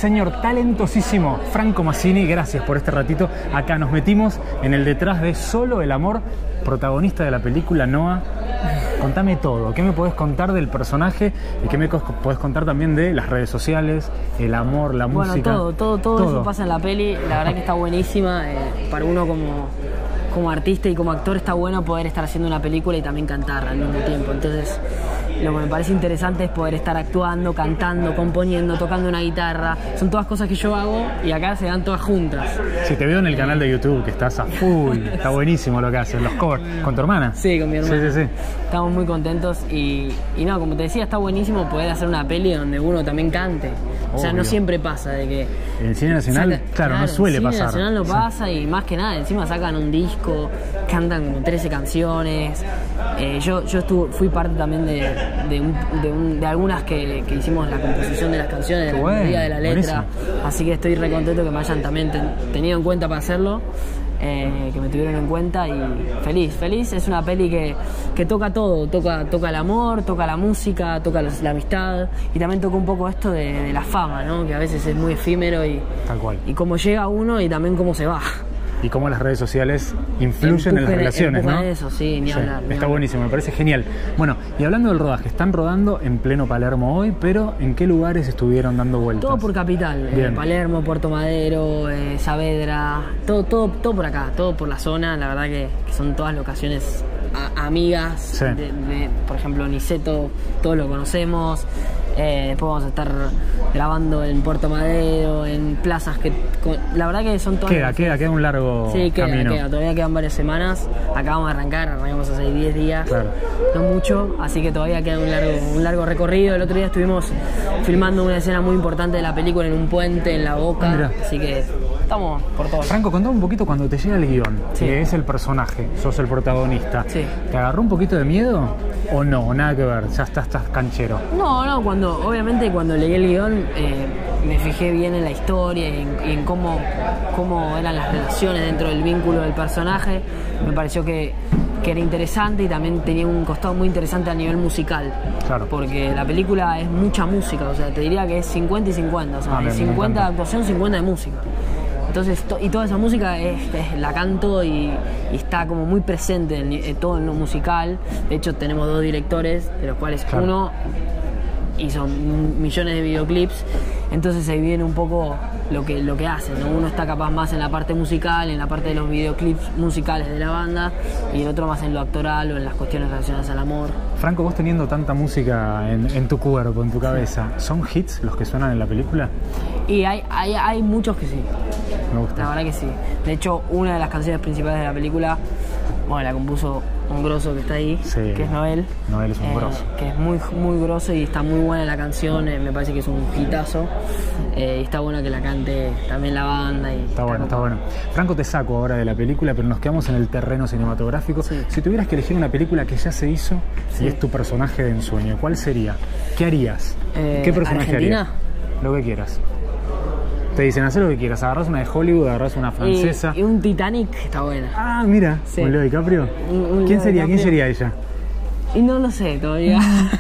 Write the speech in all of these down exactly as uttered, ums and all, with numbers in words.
señor talentosísimo Franco Massini, gracias por este ratito. Acá nos metimos en el detrás de Solo el Amor, protagonista de la película Noah. Contame todo, ¿qué me podés contar del personaje y qué me podés contar también de las redes sociales, el amor, la bueno, música? Bueno, todo, todo, todo, todo eso pasa en la peli, la verdad que está buenísima, eh, para uno como, como artista y como actor está bueno poder estar haciendo una película y también cantar al mismo tiempo, entonces lo que me parece interesante es poder estar actuando, cantando, componiendo, tocando una guitarra, son todas cosas que yo hago y acá se dan todas juntas. Sí, te veo en el canal de YouTube que estás a full, está buenísimo lo que haces, los covers, ¿con tu hermana? Sí, con mi hermana. Sí, sí, sí. Estamos muy contentos y, y no, como te decía, está buenísimo poder hacer una peli donde uno también cante. Obvio. O sea, no siempre pasa de que... En el cine nacional, saca, claro, claro, no suele pasar. En el pasar. cine nacional no pasa y más que nada, encima sacan un disco, cantan como trece canciones. Eh, yo yo estuve, fui parte también de, de, un, de, un, de algunas que, que hicimos la composición de las canciones, de la bueno, melodía, de la letra. Buenísimo. Así que estoy re contento que me hayan también ten, tenido en cuenta para hacerlo. Eh, que me tuvieron en cuenta y feliz, feliz. Es una peli que, que toca todo, toca, toca el amor, toca la música, toca la, la amistad y también toca un poco esto de, de la fama, ¿no? Que a veces es muy efímero y, tal cual. Y cómo llega uno y también cómo se va. Y cómo las redes sociales influyen en las relaciones, ¿no? Eso, sí, ni sí, hablar. Ni está hablar. buenísimo, me parece genial. Bueno, y hablando del rodaje, están rodando en pleno Palermo hoy, pero ¿en qué lugares estuvieron dando vueltas? Todo por capital, eh, Palermo, Puerto Madero, eh, Saavedra, todo, todo, todo por acá, todo por la zona. La verdad que, que son todas locaciones a, amigas. Sí. De, de, por ejemplo, Niceto, todos lo conocemos. Eh, después vamos a estar grabando en Puerto Madero, en plazas que... Con, la verdad que son todas... Queda, queda, queda un largo sí, queda, camino. queda, todavía quedan varias semanas. Acabamos de arrancar, arrancamos hace diez días, claro. No mucho, así que todavía queda un largo, un largo recorrido. El otro día estuvimos filmando una escena muy importante de la película en un puente, en La Boca, Mira. Así que estamos por todo. Franco, contame un poquito cuando te llega el guión, sí. que es el personaje, sos el protagonista. Sí. ¿Te agarró un poquito de miedo o no? O nada que ver, ya estás, estás canchero. No, no, cuando, obviamente cuando leí el guión eh, me fijé bien en la historia y en, y en cómo, cómo eran las relaciones dentro del vínculo del personaje. Me pareció que, que era interesante y también tenía un costado muy interesante a nivel musical. Claro. Porque la película es mucha música, o sea, te diría que es cincuenta y cincuenta, o sea, ah, cincuenta de actuación, cincuenta de música. Entonces, to, y toda esa música es, es, la canto y, y está como muy presente en, en todo en lo musical. De hecho, tenemos dos directores, de los cuales claro. uno hizo millones de videoclips, entonces ahí viene un poco lo que, lo que hacen, ¿no? Uno está capaz más en la parte musical, en la parte de los videoclips musicales de la banda, y el otro más en lo actoral o en las cuestiones relacionadas al amor. Franco, vos teniendo tanta música en, en tu cuerpo, en tu cabeza, ¿son hits los que suenan en la película? Y hay, hay, hay muchos que sí. Me gusta. La verdad que sí. De hecho, una de las canciones principales de la película, bueno, la compuso un grosso que está ahí, sí. que es Noel. Noel es un eh, grosso. Que es muy, muy grosso y está muy buena la canción, eh, me parece que es un hitazo. Eh, y está bueno que la cante también la banda. Y está, está bueno, está bueno. Franco, te saco ahora de la película, pero nos quedamos en el terreno cinematográfico. Sí. Si tuvieras que elegir una película que ya se hizo sí. y es tu personaje de ensueño, ¿cuál sería? ¿Qué harías? Eh, ¿Qué personaje ¿Argentina? harías? Lo que quieras. Te dicen, haz lo que quieras, agarrás una de Hollywood, agarrás una francesa. Y, y un Titanic está buena. Ah, mira, sí. ¿un Leo DiCaprio? Un, un ¿Quién Leo sería? DiCaprio. ¿Quién sería ella? Y no lo sé todavía.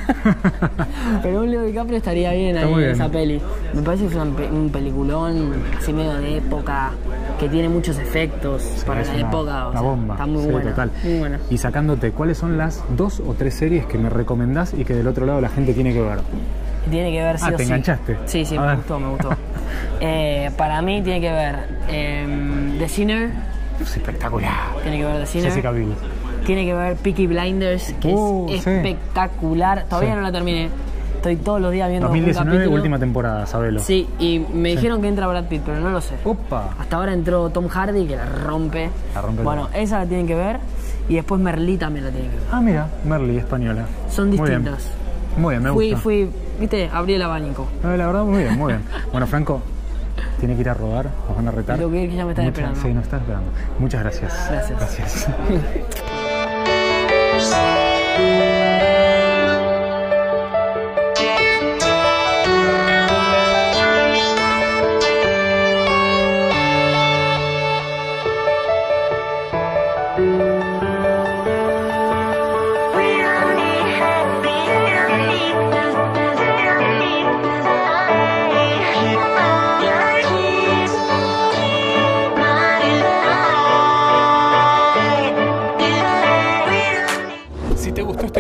Pero un Leo DiCaprio estaría bien ahí en esa peli. Me parece que es una, un peliculón así medio de época, que tiene muchos efectos sí, para la una, época. O una sea, bomba. Está muy sí, buena. Total. Muy buena. Y sacándote, ¿cuáles son las dos o tres series que me recomendás y que del otro lado la gente tiene que ver? Tiene que ver sí ah, o ¿te sí. enganchaste? Sí, sí, A me ver. gustó, me gustó. eh, para mí tiene que ver eh, The Sinner. Es espectacular. Tiene que ver The Sinner. Jessica Biel. Tiene que ver Peaky Blinders, que uh, es sí. espectacular. Todavía sí. no la terminé. Estoy todos los días viendo dos mil diecinueve, un capítulo. última temporada, sabelo. Sí, y me sí. dijeron que entra Brad Pitt, pero no lo sé. Opa. Hasta ahora entró Tom Hardy, que la rompe. La rompe bueno, todo. esa la tienen que ver. Y después Merlí también la tienen que ver. Ah, mira, Merlí, española. Son muy distintas. Bien. Muy bien, me fui, gusta. Fui, viste, abrí el abanico. No, la verdad, muy bien, muy bien. Bueno, Franco, tiene que ir a rodar, nos van a retar. Tengo que ir, que ya me están Muchas, esperando. Sí, nos están esperando. Muchas gracias. Gracias. Gracias.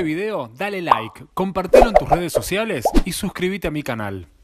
este video, dale like, compartilo en tus redes sociales y suscríbete a mi canal.